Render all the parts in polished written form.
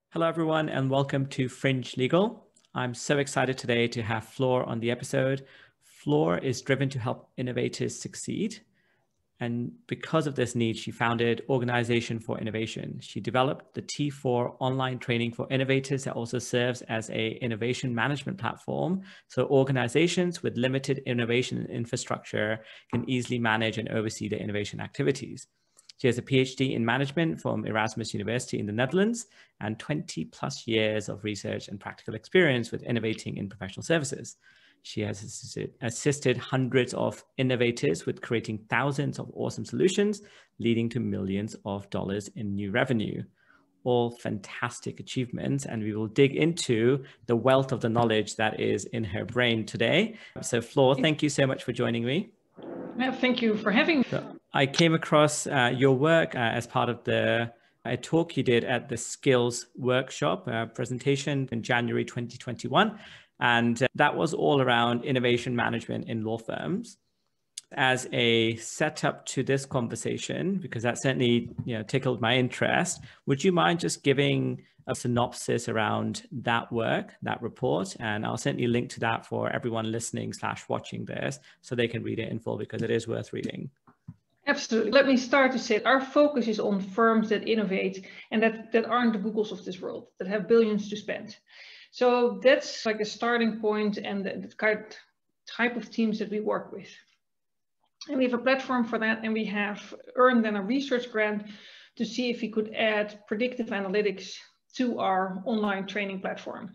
Hello, everyone, and welcome to Fringe Legal. I'm so excited today to have Floor on the episode. Floor is driven to help innovators succeed. And because of this need, she founded Organization for Innovation. She developed the T4 online training for innovators that also serves as an innovation management platform. So organizations with limited innovation infrastructure can easily manage and oversee their innovation activities. She has a PhD in management from Erasmus University in the Netherlands and 20 plus years of research and practical experience with innovating in professional services. She has assisted hundreds of innovators with creating thousands of awesome solutions, leading to millions of dollars in new revenue. All fantastic achievements, and we will dig into the wealth of the knowledge that is in her brain today. So Floor, thank you so much for joining me. Yeah, thank you for having me. So I came across your work as part of a talk you did at the Skills Workshop presentation in January 2021. And that was all around innovation management in law firms. As a setup to this conversation, because that certainly tickled my interest, would you mind just giving a synopsis around that work, that report? And I'll certainly link to that for everyone listening / watching this so they can read it in full, because it is worth reading. Absolutely. Let me start to say our focus is on firms that innovate and that aren't the Googles of this world, that have billions to spend. So that's like a starting point and the type of teams that we work with. And we have a platform for that, and we have earned then a research grant to see if we could add predictive analytics to our online training platform.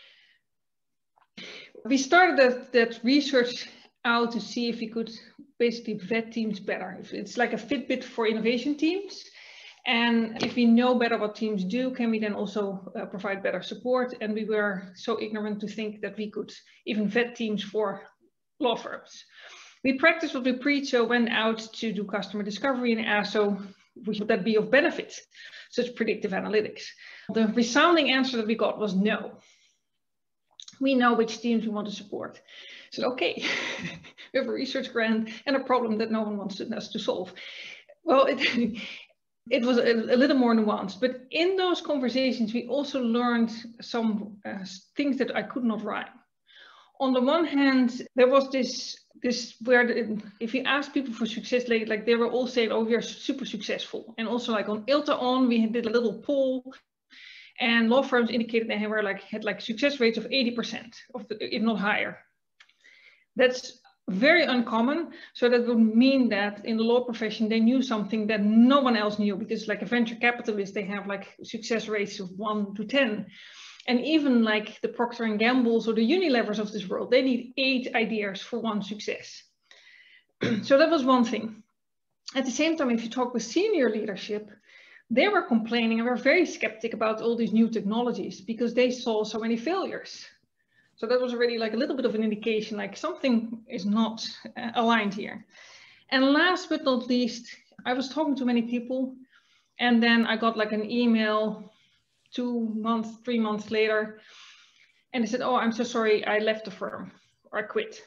We started that research out to see if we could basically vet teams better. It's like a Fitbit for innovation teams. And if we know better what teams do, can we then also provide better support? And we were so ignorant to think that we could even vet teams for law firms. We practiced what we preach, so went out to do customer discovery and asked, so would that be of benefit, such predictive analytics? The resounding answer that we got was no. We know which teams we want to support. So, okay, we have a research grant and a problem that no one wants us to solve. Well, it was a little more nuanced, but in those conversations, we also learned some things that I could not rhyme. On the one hand, there was this where if you ask people for success, like they were all saying, oh, we are super successful. And also like on ILTA On, we did a little poll, and law firms indicated they had success rates of 80%, if not higher. That's very uncommon. So that would mean that in the law profession, they knew something that no one else knew, because like a venture capitalist, they have like success rates of 1 to 10. And even like the Procter & Gamble's or the Unilevers of this world, they need 8 ideas for 1 success. So that was one thing. At the same time, if you talk with senior leadership, they were complaining and were very skeptical about all these new technologies because they saw so many failures. So that was already like a little bit of an indication, like something is not aligned here. And last but not least, I was talking to many people, and then I got like an email 2 months, 3 months later, and they said, oh, I'm so sorry, I left the firm, or I quit.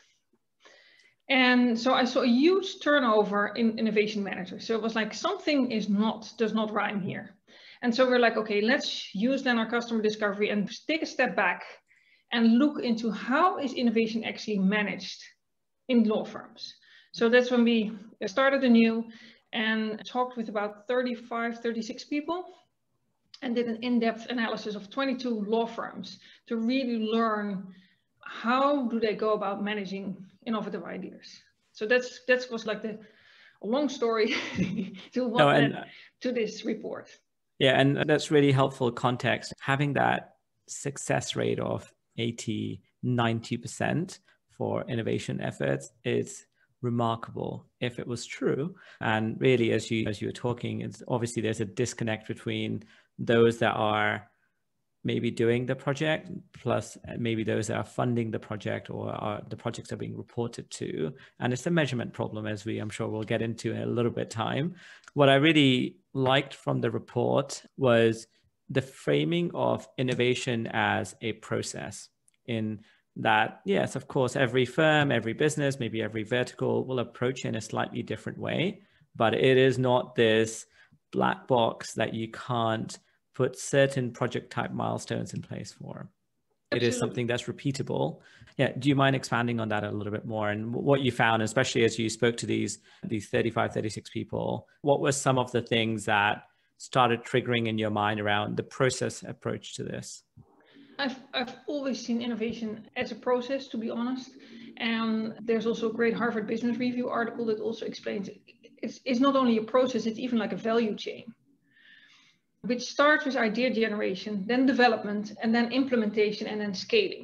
And so I saw a huge turnover in innovation managers. So it was like something does not rhyme here. And so we're like, okay, let's use then our customer discovery and take a step back and look into how is innovation actually managed in law firms. So that's when we started anew and talked with about 35, 36 people, and did an in-depth analysis of 22 law firms to really learn how do they go about managing innovative ideas. So that was like a long story to what led to this report. Yeah, and that's really helpful context. Having that success rate of 80, 90% for innovation efforts is remarkable if it was true. And really, as you were talking, it's obviously there's a disconnect between those that are maybe doing the project plus maybe those that are funding the project or the projects are being reported to. And it's a measurement problem, as I'm sure we'll get into in a little bit time. What I really liked from the report was the framing of innovation as a process, in that, yes, of course, every firm, every business, maybe every vertical will approach it in a slightly different way, but it is not this black box that you can't put certain project type milestones in place for. It is something that's repeatable. Yeah. Do you mind expanding on that a little bit more, and what you found, especially as you spoke to these 35, 36 people, what were some of the things that started triggering in your mind around the process approach to this? I've always seen innovation as a process, to be honest. And there's also a great Harvard Business Review article that also explains it's not only a process, it's even like a value chain, which starts with idea generation, then development, and then implementation, and then scaling.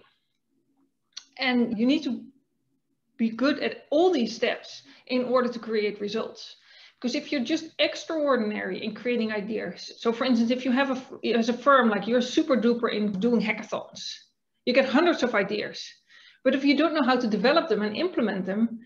And you need to be good at all these steps in order to create results. Because if you're just extraordinary in creating ideas, so for instance, if you have as a firm, like you're super duper in doing hackathons, you get hundreds of ideas. But if you don't know how to develop them and implement them,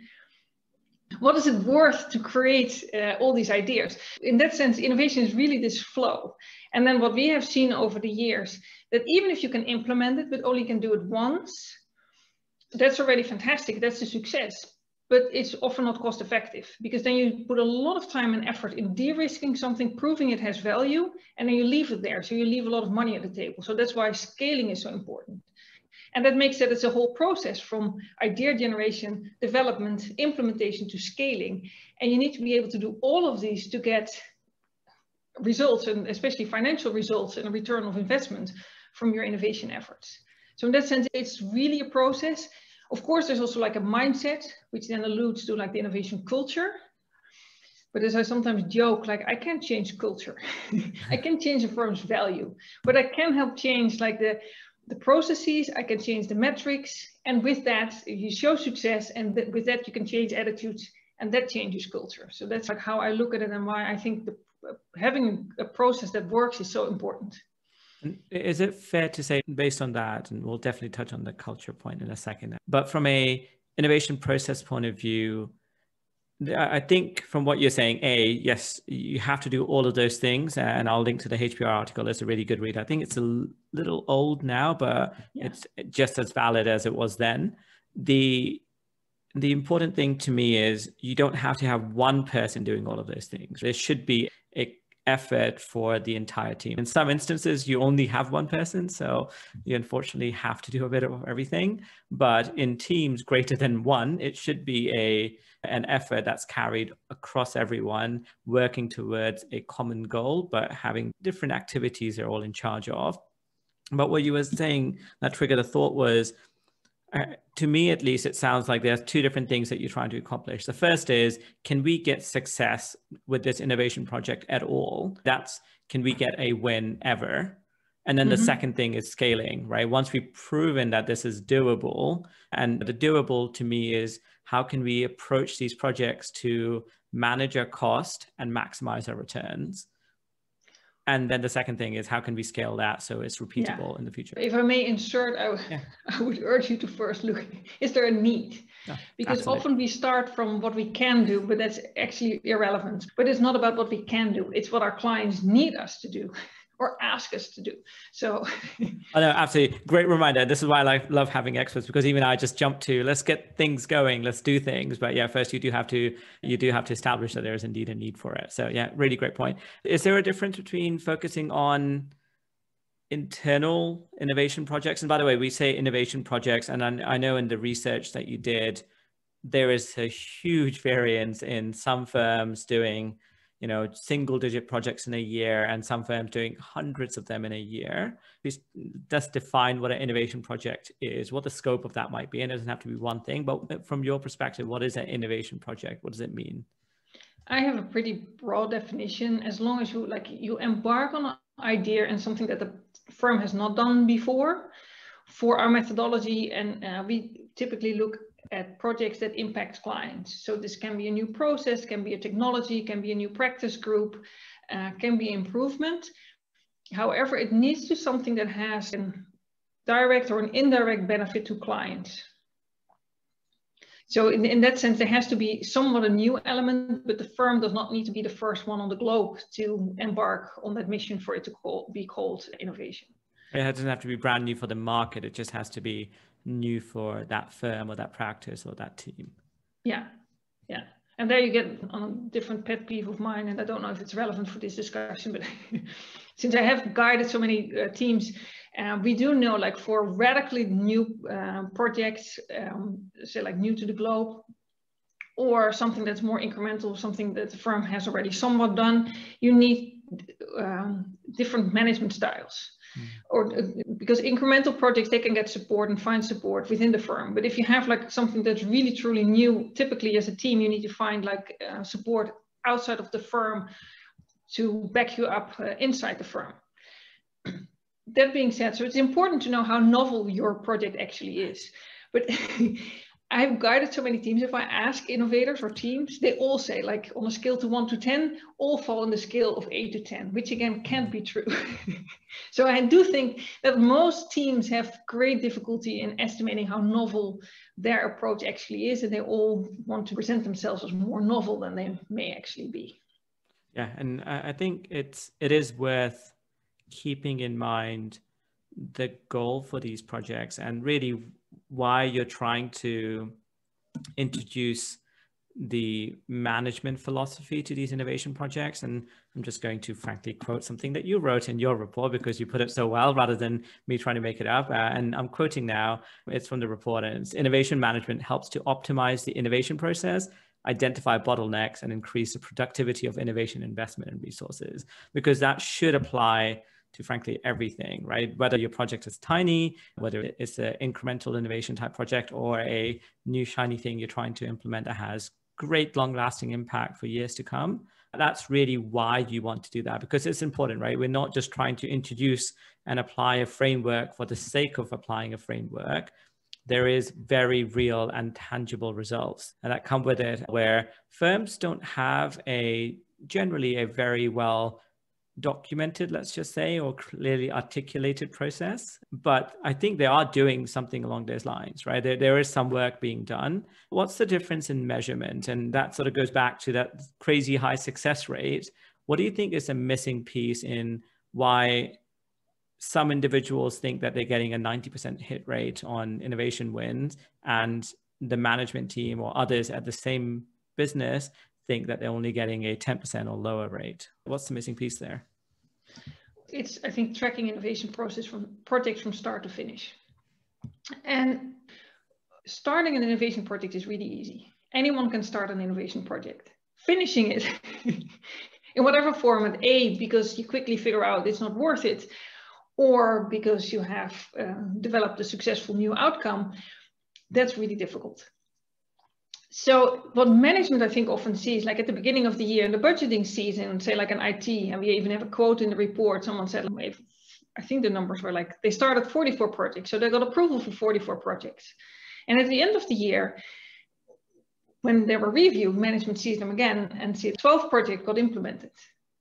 what is it worth to create all these ideas? In that sense, innovation is really this flow. And then what we have seen over the years, that even if you can implement it, but only can do it once, that's already fantastic. That's a success. But it's often not cost effective, because then you put a lot of time and effort in de-risking something, proving it has value, and then you leave it there. So you leave a lot of money at the table. So that's why scaling is so important. And that makes it, it's a whole process from idea generation, development, implementation to scaling. And you need to be able to do all of these to get results, and especially financial results and a return of investment from your innovation efforts. So in that sense, it's really a process. Of course, there's also like a mindset, which then alludes to like the innovation culture. But as I sometimes joke, like I can't change culture. I can change a firm's value, but I can help change like the processes, I can change the metrics. And with that, you show success, and with that, you can change attitudes, and that changes culture. So that's like how I look at it, and why I think having a process that works is so important. Is it fair to say, based on that, and we'll definitely touch on the culture point in a second, but from a innovation process point of view, I think from what you're saying, yes, you have to do all of those things, and I'll link to the HBR article. It's a really good read. I think it's a little old now, but it's just as valid as it was then. The important thing to me is you don't have to have one person doing all of those things. There should be an effort for the entire team. In some instances, you only have one person, so you unfortunately have to do a bit of everything. But in teams greater than one, it should be an effort that's carried across everyone, working towards a common goal, but having different activities they're all in charge of. But what you were saying that triggered a thought was, to me at least, it sounds like there's two different things that you're trying to accomplish. The first is, can we get success with this innovation project at all? Can we get a win ever? And then the second thing is scaling, right? Once we've proven that this is doable, and the doable to me is, how can we approach these projects to manage our cost and maximize our returns? And then the second thing is, how can we scale that so it's repeatable in the future? If I may insert, I would urge you to first look, is there a need? Because often we start from what we can do, but that's actually irrelevant. But it's not about what we can do. It's what our clients need us to do or ask us to do. So I know, absolutely. Great reminder. This is why I love having experts, because even I just jump to, let's get things going, let's do things. But yeah, first you do have to establish that there is indeed a need for it. So yeah, really great point. Is there a difference between focusing on internal innovation projects? And by the way, we say innovation projects, and I know in the research that you did, there is a huge variance in some firms doing single-digit projects in a year, and some firms doing hundreds of them in a year. Please just define what an innovation project is, what the scope of that might be. And it doesn't have to be one thing, but from your perspective, what is an innovation project? What does it mean? I have a pretty broad definition. As long as you embark on an idea and something that the firm has not done before. For our methodology, and we typically look at projects that impact clients. So this can be a new process, can be a technology, can be a new practice group, can be improvement. However, it needs to be something that has a direct or an indirect benefit to clients. So in that sense, there has to be somewhat a new element, but the firm does not need to be the first one on the globe to embark on that mission for it to be called innovation. It doesn't have to be brand new for the market. It just has to be new for that firm or that practice or that team. Yeah. And there you get on a different pet peeve of mine, and I don't know if it's relevant for this discussion, but since I have guided so many teams, we do know, like for radically new projects, say like new to the globe, or something that's more incremental, something that the firm has already somewhat done, you need different management styles. Or because incremental projects, they can get support and find support within the firm. But if you have like something that's really truly new, typically as a team, you need to find like support outside of the firm to back you up inside the firm. That being said, so it's important to know how novel your project actually is. But I've guided so many teams. If I ask innovators or teams, they all say, like on a scale to 1 to 10, all fall on the scale of 8 to 10, which again can't be true. So I do think that most teams have great difficulty in estimating how novel their approach actually is, and they all want to present themselves as more novel than they may actually be. Yeah, and I think it is worth keeping in mind the goal for these projects and really why you're trying to introduce the management philosophy to these innovation projects. And I'm just going to frankly quote something that you wrote in your report because you put it so well rather than me trying to make it up. And I'm quoting now, it's from the report, and it's innovation management helps to optimize the innovation process, identify bottlenecks, and increase the productivity of innovation investment and resources, because that should apply to frankly everything, right? Whether your project is tiny, whether it's an incremental innovation type project or a new shiny thing you're trying to implement that has great long-lasting impact for years to come. That's really why you want to do that, because it's important, right? We're not just trying to introduce and apply a framework for the sake of applying a framework. There is very real and tangible results and that come with it, where firms don't have generally a very well documented, let's just say, or clearly articulated process. But I think they are doing something along those lines, right? There is some work being done. What's the difference in measurement? And that sort of goes back to that crazy high success rate. What do you think is a missing piece in why some individuals think that they're getting a 90% hit rate on innovation wins, and the management team or others at the same business think that they're only getting a 10% or lower rate? What's the missing piece there? It's, I think, tracking innovation process from projects from start to finish. And starting an innovation project is really easy. Anyone can start an innovation project. Finishing it in whatever format, because you quickly figure out it's not worth it, or because you have developed a successful new outcome, that's really difficult. So what management, I think, often sees, like at the beginning of the year in the budgeting season, say like an IT, and we even have a quote in the report, someone said, I think the numbers were like, they started 44 projects. So they got approval for 44 projects. And at the end of the year, when they were reviewed, management sees them again and see 12 projects got implemented.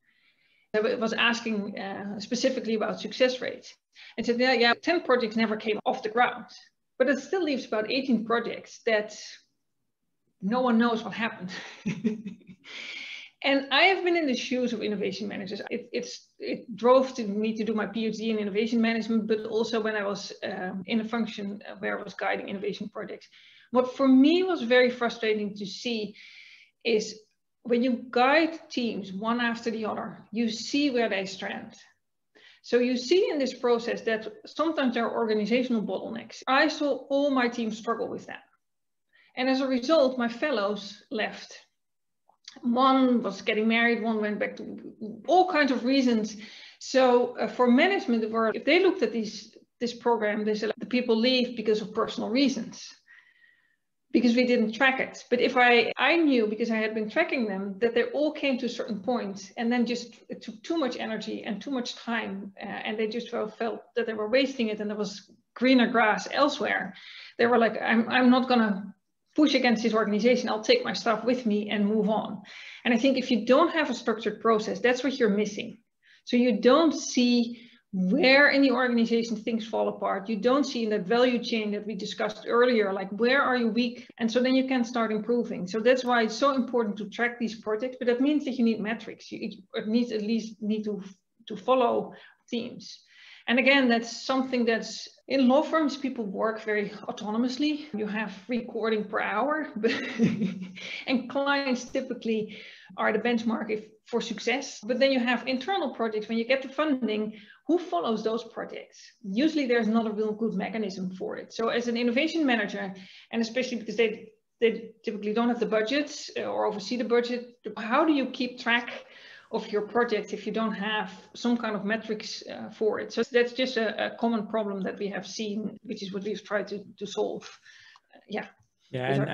It was asking specifically about success rates. And said, yeah, 10 projects never came off the ground. But it still leaves about 18 projects that no one knows what happened. And I have been in the shoes of innovation managers. It drove me to do my PhD in innovation management, but also when I was in a function where I was guiding innovation projects. What for me was very frustrating to see is when you guide teams one after the other, you see where they strand. So you see in this process that sometimes there are organizational bottlenecks. I saw all my teams struggle with that. And as a result, my fellows left. One was getting married, one went back to all kinds of reasons. So for management, if they looked at this program, they said the people leave because of personal reasons, because we didn't track it. But if I knew, because I had been tracking them, that they all came to a certain point and then just it took too much energy and too much time, and they just felt that they were wasting it and there was greener grass elsewhere. They were like, I'm not gonna push against this organization, I'll take my stuff with me and move on. And I think if you don't have a structured process, that's what you're missing. So you don't see where in the organization things fall apart. You don't see in that value chain that we discussed earlier, like where are you weak? And so then you can start improving. So that's why it's so important to track these projects, but that means that you need metrics. You at least need to follow themes. And again, that's something that's In law firms, people work very autonomously. You have recording per hour, and clients typically are the benchmark for success. But then you have internal projects. When you get the funding, who follows those projects? Usually there's not a real good mechanism for it. So as an innovation manager, and especially because they typically don't have the budgets or oversee the budget, how do you keep track of your project if you don't have some kind of metrics for it? So that's just a common problem that we have seen, which is what we've tried to solve. Yeah, and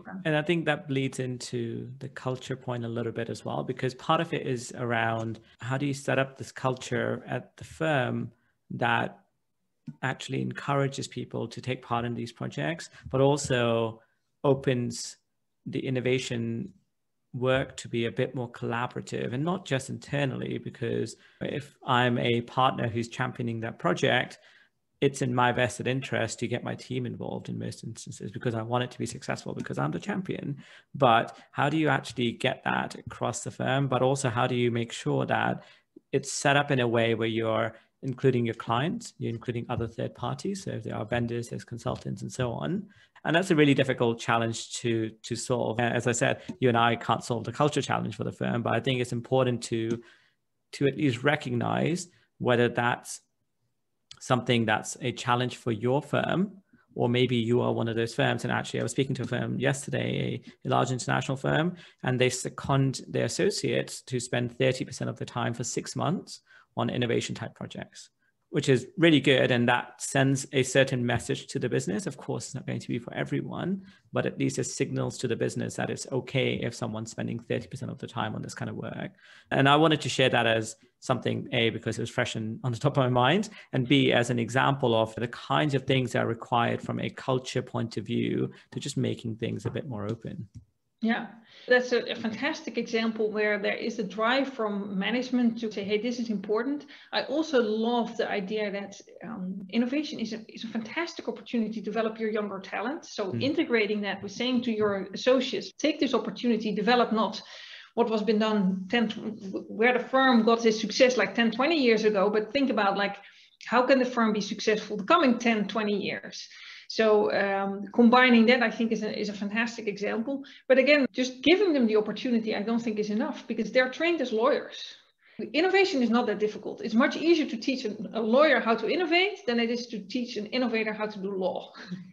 I think that leads into the culture point a little bit as well, because part of it is around how do you set up this culture at the firm that actually encourages people to take part in these projects, but also opens the innovation work to be a bit more collaborative, and not just internally, because if I'm a partner who's championing that project, it's in my vested interest to get my team involved in most instances, because I want it to be successful, because I'm the champion. But how do you actually get that across the firm? But also, how do you make sure that it's set up in a way where you're including your clients, you're including other third parties? So if there are vendors, there's consultants and so on. And that's a really difficult challenge to solve. As I said, you and I can't solve the culture challenge for the firm, but I think it's important to at least recognize whether that's something that's a challenge for your firm, or maybe you are one of those firms. And actually, I was speaking to a firm yesterday, a large international firm, and they second their associates to spend 30% of the time for 6 months on innovation type projects, which is really good. And that sends a certain message to the business. Of course, it's not going to be for everyone, but at least it signals to the business that it's okay if someone's spending 30% of the time on this kind of work. And I wanted to share that as something, A, because it was fresh and on the top of my mind, and B, as an example of the kinds of things that are required from a culture point of view to just making things a bit more open. Yeah, that's a fantastic example where there is a drive from management to say, hey, this is important. I also love the idea that innovation is a fantastic opportunity to develop your younger talent. So integrating that with saying to your associates, take this opportunity, develop not what was been done where the firm got its success like 10, 20 years ago, but think about like, how can the firm be successful the coming 10, 20 years? So combining that, I think, is a fantastic example. But again, just giving them the opportunity, I don't think is enough, because they're trained as lawyers. Innovation is not that difficult. It's much easier to teach a lawyer how to innovate than it is to teach an innovator how to do law.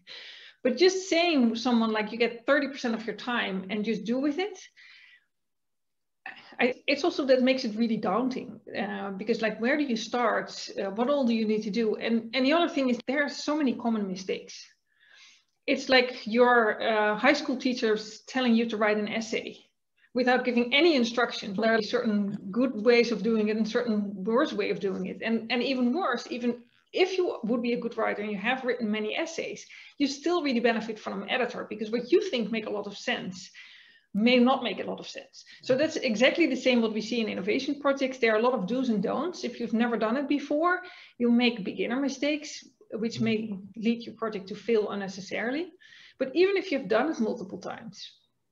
But just saying to someone like, you get 30% of your time and just do with it, it's also that makes it really daunting, because like, where do you start? What all do you need to do? And the other thing is, there are so many common mistakes. It's like your high school teachers telling you to write an essay without giving any instruction. There are certain good ways of doing it and certain worse way of doing it. And even worse, even if you would be a good writer and you have written many essays, you still really benefit from an editor, because what you think make a lot of sense may not make a lot of sense. So that's exactly the same what we see in innovation projects. There are a lot of do's and don'ts. If you've never done it before, you'll make beginner mistakes, which may lead your project to fail unnecessarily. But even if you've done it multiple times,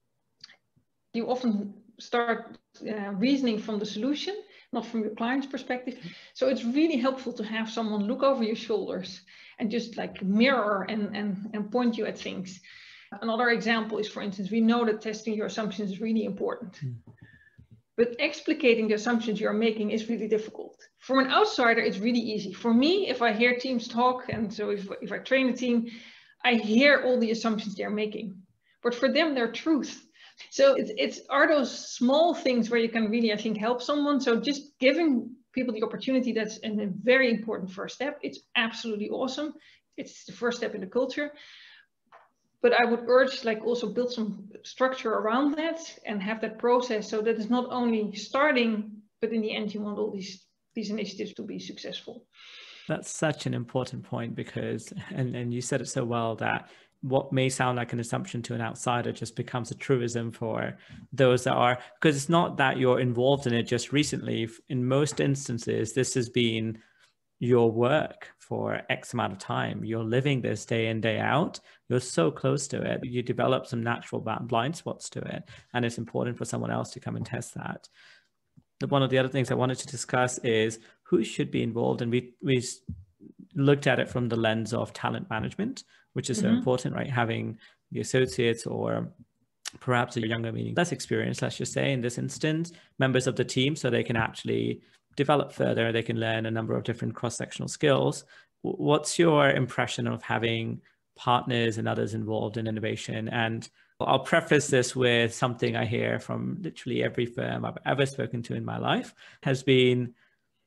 you often start reasoning from the solution, not from your client's perspective. So it's really helpful to have someone look over your shoulders and just like mirror and point you at things. Another example is, for instance, we know that testing your assumptions is really important. But explicating the assumptions you're making is really difficult. For an outsider, it's really easy. For me, if I hear teams talk, and so if I train a team, I hear all the assumptions they're making. But for them, they're truth. So it's are those small things where you can really, I think, help someone. So just giving people the opportunity, that's a very important first step. It's absolutely awesome. It's the first step in the culture. But I would urge, like, also build some structure around that and have that process, so that it's not only starting, but in the end, you want all these initiatives to be successful. That's such an important point, because, and you said it so well, that what may sound like an assumption to an outsider just becomes a truism for those that are, because it's not that you're involved in it just recently. In most instances, this has been your work for X amount of time. You're living this day in, day out. You're so close to it. You develop some natural blind spots to it. And it's important for someone else to come and test that. One of the other things I wanted to discuss is who should be involved. And we looked at it from the lens of talent management, which is so important, right? Having the associates, or perhaps a younger, meaning less experienced, let's just say in this instance, members of the team, so they can actually develop further, they can learn a number of different cross-sectional skills. What's your impression of having partners and others involved in innovation? And I'll preface this with something I hear from literally every firm I've ever spoken to in my life has been,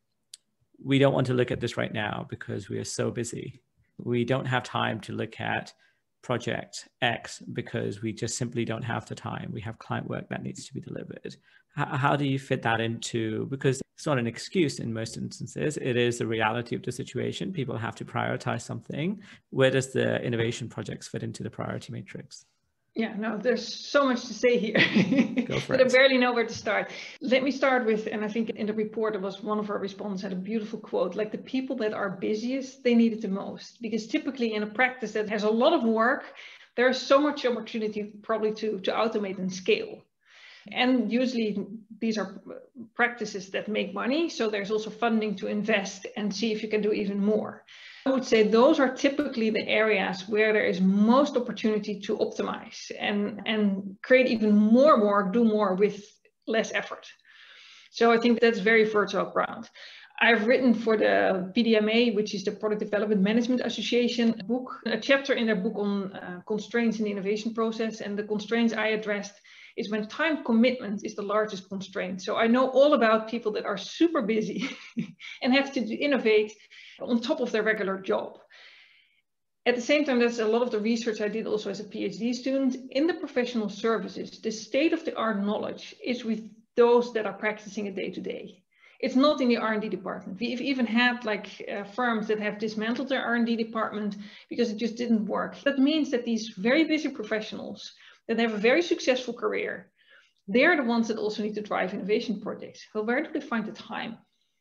we don't want to look at this right now because we are so busy. We don't have time to look at project X because we just simply don't have the time. We have client work that needs to be delivered. How do you fit that into, because it's not an excuse in most instances, it is the reality of the situation. People have to prioritize something. Where does the innovation projects fit into the priority matrix? Yeah, no, there's so much to say here, Go for but it. I barely know where to start. Let me start with, and I think in the report, it was one of our respondents had a beautiful quote, like the people that are busiest, they need it the most. Because typically in a practice that has a lot of work, there's so much opportunity probably to automate and scale. And usually these are practices that make money. So there's also funding to invest and see if you can do even more. I would say those are typically the areas where there is most opportunity to optimize and create even more work, do more with less effort. So I think that's very fertile ground. I've written for the PDMA, which is the Product Development Management Association book, a chapter in their book on constraints in the innovation process. And the constraints I addressed is when time commitment is the largest constraint. So I know all about people that are super busy and have to innovate on top of their regular job. At the same time, that's a lot of the research I did also as a PhD student. In the professional services, the state-of-the-art knowledge is with those that are practicing it day to day. It's not in the R&D department. We've even had like firms that have dismantled their R&D department because it just didn't work. That means that these very busy professionals that have a very successful career, they're the ones that also need to drive innovation projects. Well, where do they find the time?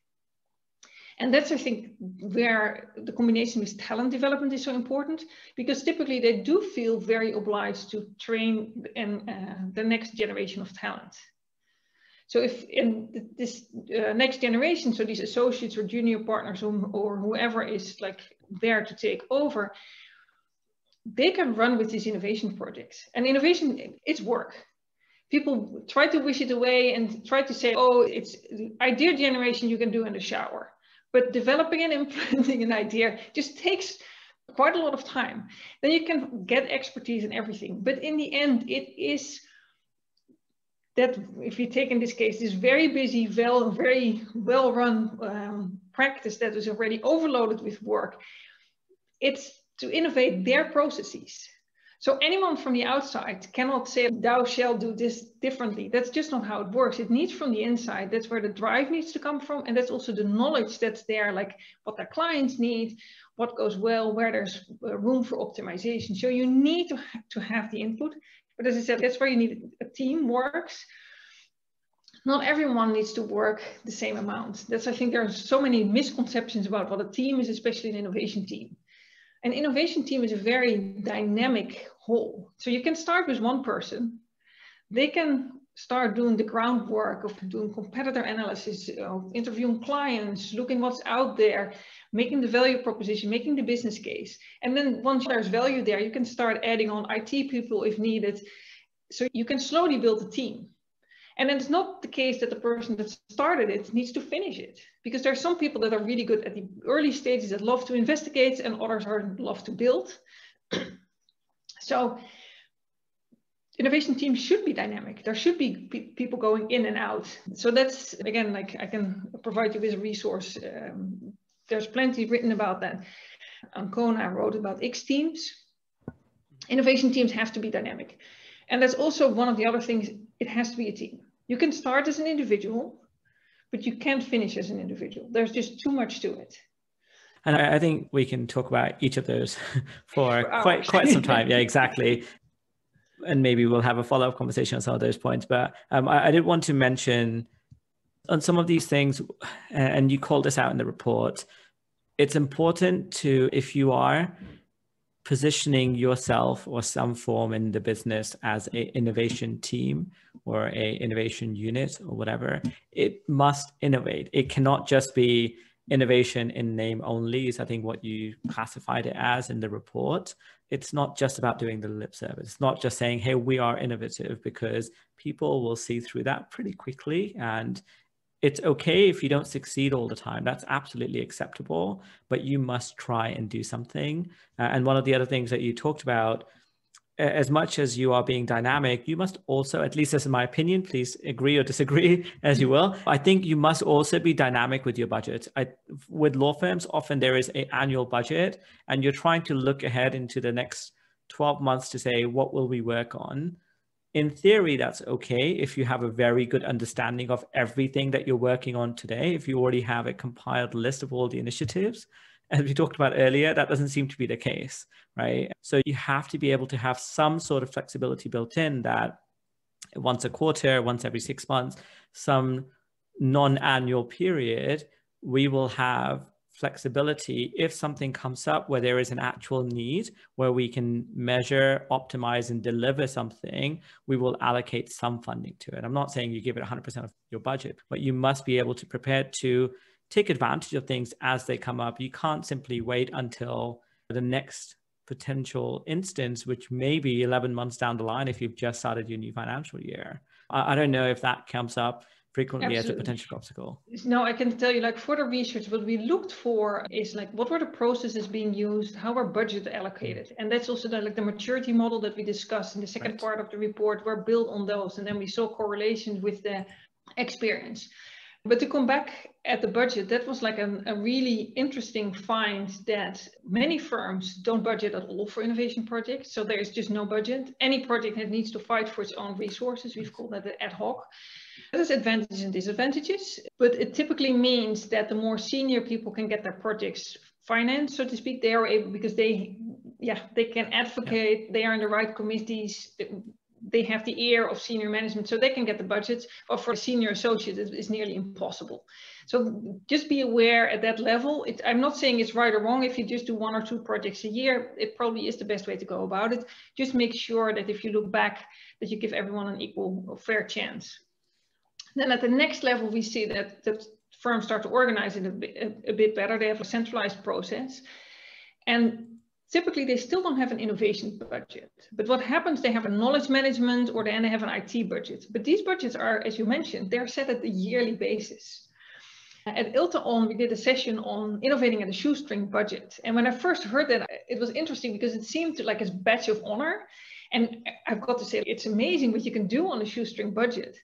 And that's, I think, where the combination with talent development is so important, because typically they do feel very obliged to train the next generation of talent. So if in this next generation, so these associates or junior partners or whoever is like there to take over, they can run with these innovation projects. And innovation, it's work. People try to wish it away and try to say, oh, it's idea generation you can do in the shower. But developing and implementing an idea just takes quite a lot of time. Then you can get expertise in everything. But in the end, it is that if you take in this case, this very busy, very well-run practice that is already overloaded with work, it's to innovate their processes. So anyone from the outside cannot say, thou shalt do this differently. That's just not how it works. It needs from the inside. That's where the drive needs to come from. And that's also the knowledge that's there, like what their clients need, what goes well, where there's room for optimization. So you need to have the input. But as I said, that's where you need a team works. Not everyone needs to work the same amount. I think there are so many misconceptions about what a team is, especially an innovation team. An innovation team is a very dynamic whole. So you can start with one person. They can start doing the groundwork of doing competitor analysis, interviewing clients, looking what's out there, making the value proposition, making the business case. And then once there's value there, you can start adding on IT people if needed. So you can slowly build a team. And then it's not the case that the person that started it needs to finish it, because there are some people that are really good at the early stages that love to investigate and others are love to build. So innovation teams should be dynamic. There should be people going in and out. So that's, again, like I can provide you with a resource. There's plenty written about that. Ancona wrote about X teams. Innovation teams have to be dynamic. And that's also one of the other things, it has to be a team. You can start as an individual, but you can't finish as an individual. There's just too much to it. And I think we can talk about each of those for quite some time. Yeah, exactly. And maybe we'll have a follow-up conversation on some of those points. But I did want to mention on some of these things, and you called this out in the report, it's important to, if you are positioning yourself or some form in the business as an innovation team or an innovation unit or whatever, it must innovate. It cannot just be innovation in name only is, I think, what you classified it as in the report. It's not just about doing the lip service. It's not just saying, hey, we are innovative, because people will see through that pretty quickly. And it's okay if you don't succeed all the time. That's absolutely acceptable, but you must try and do something. And one of the other things that you talked about, as much as you are being dynamic, you must also, at least as in my opinion, please agree or disagree as you will, I think you must also be dynamic with your budget. With law firms, often there is an annual budget and you're trying to look ahead into the next 12 months to say, what will we work on? In theory, that's okay if you have a very good understanding of everything that you're working on today, if you already have a compiled list of all the initiatives. As we talked about earlier, that doesn't seem to be the case, right? So you have to be able to have some sort of flexibility built in, that once a quarter, once every 6 months, some non-annual period, we will have flexibility if something comes up where there is an actual need, where we can measure, optimize, and deliver something, we will allocate some funding to it. I'm not saying you give it 100% of your budget, but you must be able to prepare to take advantage of things as they come up. You can't simply wait until the next potential instance, which may be 11 months down the line if you've just started your new financial year. I don't know if that comes up frequently. Absolutely. As a potential obstacle. No, I can tell you, like, for the research, what we looked for is like, what were the processes being used, how were budget allocated? And that's also the maturity model that we discussed in the second part of the report were built on those. And then we saw correlations with the experience. But to come back at the budget, that was like a really interesting find, that many firms don't budget at all for innovation projects. So there's just no budget. Any project that needs to fight for its own resources, we've called that the ad hoc. There's advantages and disadvantages, but it typically means that the more senior people can get their projects financed, so to speak. They are able, because they can advocate, they are in the right committees, they have the ear of senior management, so they can get the budgets. But for a senior associate, it's nearly impossible. So just be aware at that level. I'm not saying it's right or wrong. If you just do 1 or 2 projects a year, it probably is the best way to go about it. Just make sure that if you look back, that you give everyone an equal or fair chance. Then at the next level, we see that firms start to organize it a bit better. They have a centralized process. And typically, they still don't have an innovation budget. But what happens, they have a knowledge management, or then they have an IT budget. But these budgets are, as you mentioned, they're set at a yearly basis. At ILTA-ON, we did a session on innovating at a shoestring budget. And when I first heard that, it was interesting because it seemed like a badge of honor. And I've got to say, it's amazing what you can do on a shoestring budget.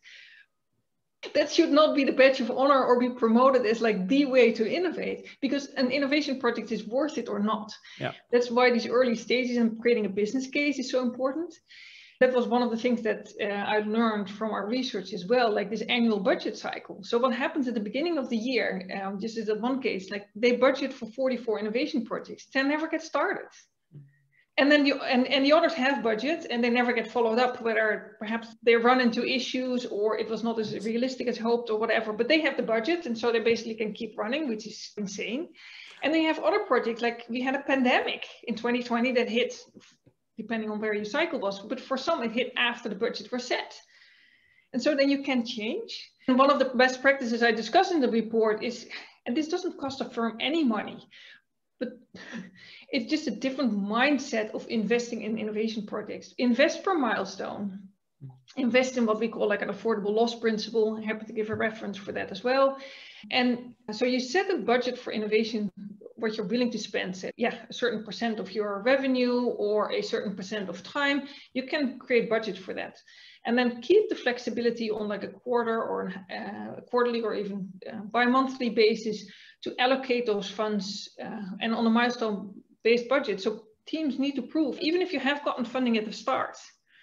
That should not be the badge of honor or be promoted as like the way to innovate, because an innovation project is worth it or not. Yeah. That's why these early stages and creating a business case is so important. That was one of the things that I learned from our research as well, like this annual budget cycle. So what happens at the beginning of the year, just as one case, like they budget for 44 innovation projects, 10 never get started. And then the others have budget and they never get followed up, whether perhaps they run into issues or it was not as realistic as hoped or whatever, but they have the budget and so they basically can keep running, which is insane. And they have other projects, like we had a pandemic in 2020 that hit, depending on where your cycle was, but for some it hit after the budget was set. And so then you can change. And one of the best practices I discuss in the report is, and this doesn't cost a firm any money, but it's just a different mindset of investing in innovation projects. Invest per milestone. Invest in what we call like an affordable loss principle. I'm happy to give a reference for that as well. And so you set a budget for innovation, what you're willing to spend, say, a certain % of your revenue or a certain % of time, you can create budget for that. And then keep the flexibility on like a quarter or a quarterly or even bi-monthly basis to allocate those funds and on a milestone-based budget. So teams need to prove, even if you have gotten funding at the start,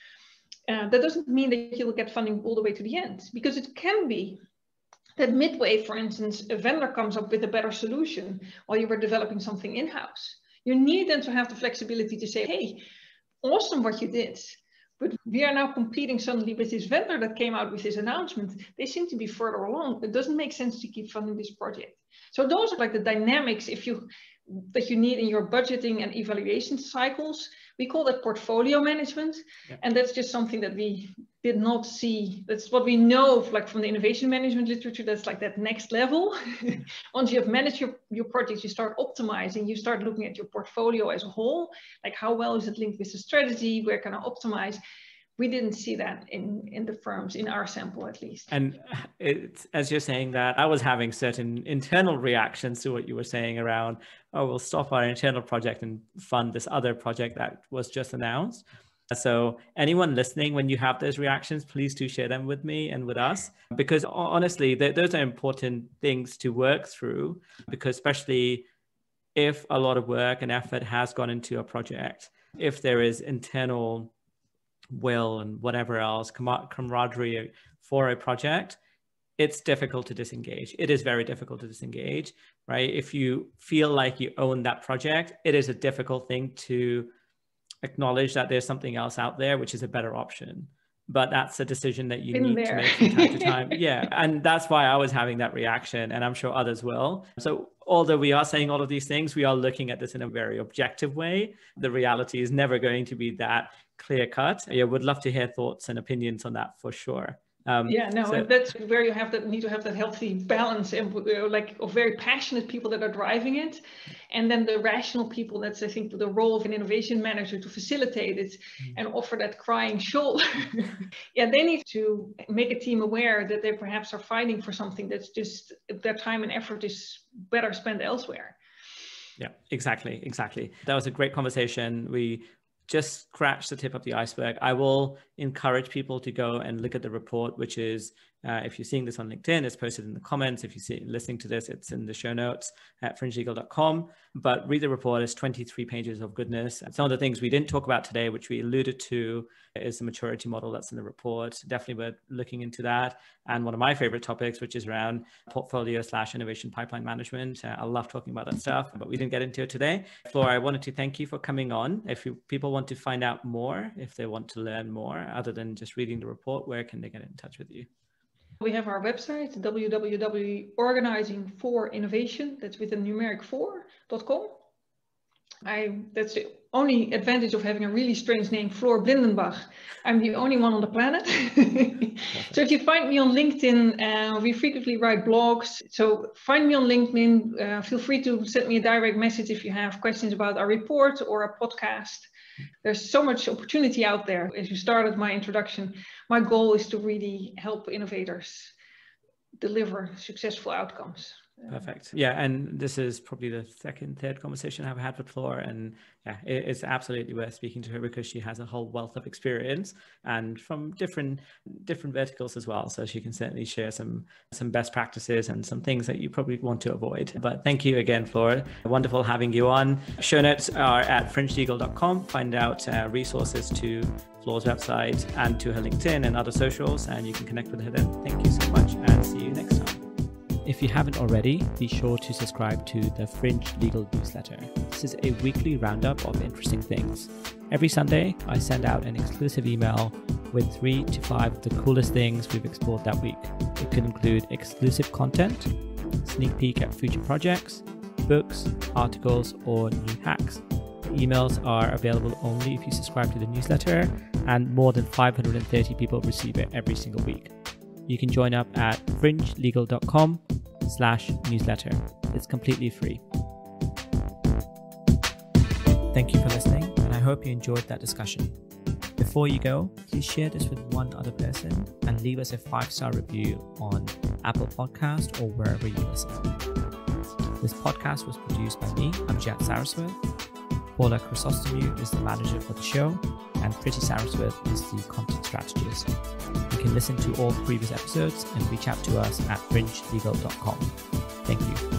that doesn't mean that you'll get funding all the way to the end, because it can be that midway, for instance, a vendor comes up with a better solution while you were developing something in-house. You need then to have the flexibility to say, hey, awesome what you did, but we are now competing suddenly with this vendor that came out with this announcement. They seem to be further along. It doesn't make sense to keep funding this project. So those are like the dynamics that you need in your budgeting and evaluation cycles. We call that portfolio management. Yeah. And that's just something that we did not see, that's what we know like from the innovation management literature, that's like that next level. Once you have managed your projects, you start optimizing, you start looking at your portfolio as a whole, like how well is it linked with the strategy, where can I optimize? We didn't see that in the firms, in our sample at least. And it's, as you're saying that, I was having certain internal reactions to what you were saying around, oh, we'll stop our internal project and fund this other project that was just announced. So anyone listening, when you have those reactions, please do share them with me and with us, because honestly, those are important things to work through, because especially if a lot of work and effort has gone into a project, if there is internal will and whatever else, camaraderie for a project, it's difficult to disengage. It is very difficult to disengage, right? If you feel like you own that project, it is a difficult thing to acknowledge that there's something else out there which is a better option. But that's a decision that you need to make from time to time. Yeah, and that's why I was having that reaction, and I'm sure others will. So although we are saying all of these things, we are looking at this in a very objective way. The reality is never going to be that clear cut. Yeah, would love to hear thoughts and opinions on that for sure. That's where you need to have that healthy balance, and like of very passionate people that are driving it, and then the rational people. That's, I think, the role of an innovation manager, to facilitate it and offer that crying shoulder. Yeah, they need to make a team aware that they perhaps are fighting for something that's just their time and effort is better spent elsewhere. Yeah, exactly. That was a great conversation. We just scratch the tip of the iceberg. I will encourage people to go and look at the report, which is, if you're seeing this on LinkedIn, it's posted in the comments. If you're listening to this, it's in the show notes at fringelegal.com. But read the report. It's 23 pages of goodness. And some of the things we didn't talk about today, which we alluded to, is the maturity model that's in the report. Definitely worth looking into that. And one of my favorite topics, which is around portfolio/innovation pipeline management. I love talking about that stuff, but we didn't get into it today. Flora, I wanted to thank you for coming on. If people want to find out more, if they want to learn more, other than just reading the report, where can they get in touch with you? We have our website, www.organizingforinnovation, that's with a numeric 4.com. That's the only advantage of having a really strange name, Floor Blindenbach. I'm the only one on the planet. So if you find me on LinkedIn, we frequently write blogs. So find me on LinkedIn. Feel free to send me a direct message if you have questions about our report or our podcast. There's so much opportunity out there. As you started my introduction, my goal is to really help innovators deliver successful outcomes. Perfect. Yeah, and this is probably the third conversation I've had with Flora, and yeah, it's absolutely worth speaking to her because she has a whole wealth of experience and from different verticals as well. So she can certainly share some best practices and some things that you probably want to avoid. But thank you again, Flora. Wonderful having you on. Show notes are at fringelegal.com. Find out resources to Flora's website and to her LinkedIn and other socials, and you can connect with her then. Thank you so much, and see you next time. If you haven't already, be sure to subscribe to the Fringe Legal newsletter. This is a weekly roundup of interesting things. Every Sunday, I send out an exclusive email with 3 to 5 of the coolest things we've explored that week. It could include exclusive content, sneak peek at future projects, books, articles, or new hacks. The emails are available only if you subscribe to the newsletter, and more than 530 people receive it every single week. You can join up at fringelegal.com/newsletter. It's completely free. Thank you for listening, and I hope you enjoyed that discussion. Before you go, please share this with one other person and leave us a 5-star review on Apple Podcast or wherever you listen. This podcast was produced by me, Amjad Saraswat. Paula Chrysostomou is the manager for the show, and Priti Saraswat is the content strategist. You can listen to all previous episodes and reach out to us at fringelegal.com. Thank you.